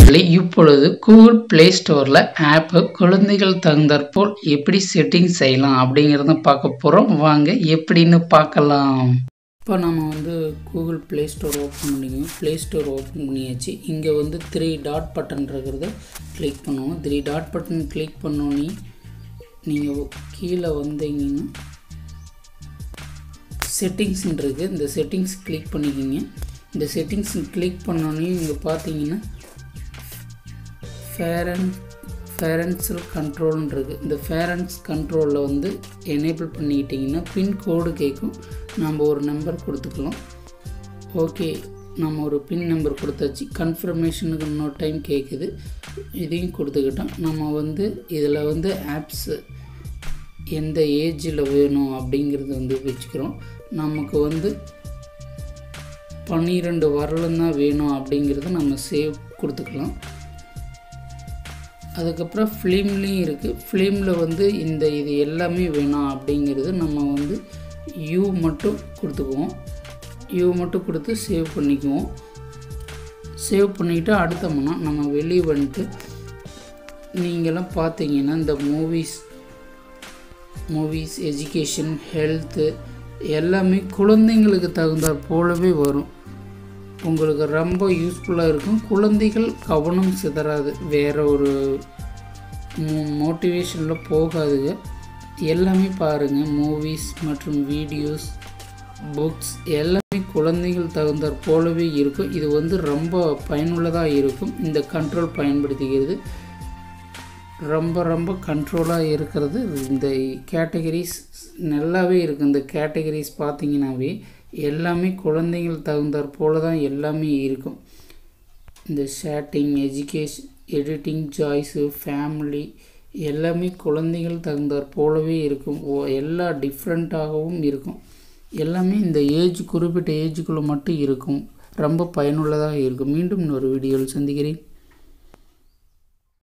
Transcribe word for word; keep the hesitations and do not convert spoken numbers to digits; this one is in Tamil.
நண்பர்களே, இப்பொழுது கூகுள் பிளே ஸ்டோரில் ஆப்பை குழந்தைகள் தகுந்தாற்போல் எப்படி செட்டிங் செய்யலாம் அப்படிங்கிறத பார்க்க போகிறோம். வாங்க எப்படின்னு பார்க்கலாம். இப்போ நம்ம வந்து கூகுள் பிளே ஸ்டோர் ஓப்பன் பண்ணிக்கோங்க. ப்ளே ஸ்டோர் ஓப்பன் பண்ணியாச்சு. இங்கே வந்து த்ரீ டாட் பட்டன் இருக்கிறத கிளிக் பண்ணுவோம். த்ரீ டாட் பட்டன் கிளிக் பண்ணோன்னே நீங்கள் கீழே வந்தீங்கன்னா செட்டிங்ஸ் இருக்குது. இந்த செட்டிங்ஸ் கிளிக் பண்ணிக்கிங்க. இந்த செட்டிங்ஸ் கிளிக் பண்ணோன்னே இங்கே பார்த்தீங்கன்னா ஃபேரண்ட் ஃபேரண்ட்ஸில் கண்ட்ரோல்னு இருக்குது. இந்த ஃபேரண்ட்ஸ் கண்ட்ரோலில் வந்து எனேபிள் பண்ணிக்கிட்டிங்கன்னா பின்கோடு கேட்கும். நம்ம ஒரு நம்பர் கொடுத்துக்கலாம். ஓகே, நம்ம ஒரு பின் நம்பர் கொடுத்தாச்சு. கன்ஃபர்மேஷனுக்கு இன்னொரு டைம் கேட்குது. இதையும் கொடுத்துக்கிட்டோம். நம்ம வந்து இதில் வந்து ஆப்ஸு எந்த ஏஜில் வேணும் அப்படிங்கிறது வந்து வச்சுக்கிறோம். நமக்கு வந்து பன்னிரெண்டு வரலும் தான் வேணும் அப்படிங்கிறத நம்ம சேவ் கொடுத்துக்கலாம். அதுக்கப்புறம் ஃபிலிம்லேயும் இருக்குது. ஃபிலிமில் வந்து இந்த இது எல்லாமே வேணும் அப்படிங்கிறது நம்ம வந்து யூ மட்டும் கொடுத்துக்குவோம். யூ மட்டும் கொடுத்து சேவ் பண்ணிக்குவோம். சேவ் பண்ணிக்கிட்டு அடுத்தோம்னா நம்ம வெளியே வந்துட்டு நீங்களாம் பார்த்தீங்கன்னா இந்த மூவிஸ் மூவிஸ் எஜுகேஷன் ஹெல்த்து எல்லாமே குழந்தைங்களுக்கு தகுந்தாற் போலவே வரும். உங்களுக்கு ரொம்ப யூஸ்ஃபுல்லாக இருக்கும். குழந்தைகள் கவனம் சிதறாது, வேறு ஒரு மோட்டிவேஷனில் போகாதுங்க. எல்லாமே பாருங்கள், மூவிஸ் மற்றும் வீடியோஸ், புக்ஸ் எல்லாமே குழந்தைகள் தகுந்தாற் போலவே இருக்கும். இது வந்து ரொம்ப பயனுள்ளதாக இருக்கும். இந்த கண்ட்ரோல் பயன்படுத்திக்கிறது ரொம்ப ரொம்ப கண்ட்ரோலாக இருக்கிறது. இந்த கேட்டகரிஸ் நல்லாவே இருக்குது. இந்த கேட்டகரிஸ் பார்த்திங்கனாவே எல்லாமே குழந்தைகள் தகுந்தாற் போல தான் எல்லாமே இருக்கும். இந்த ஷேட்டிங், எஜுகேஷன், எடிட்டிங், சாய்ஸு, ஃபேமிலி எல்லாமே குழந்தைகள் தகுந்தாற் போலவே இருக்கும். எல்லா டிஃப்ரெண்ட்டாகவும் இருக்கும். எல்லாமே இந்த ஏஜ் குறிப்பிட்ட ஏஜுக்குள்ளே மட்டும் இருக்கும். ரொம்ப பயனுள்ளதாக இருக்கும். மீண்டும் இன்னொரு வீடியோவில் சந்திக்கிறேன்.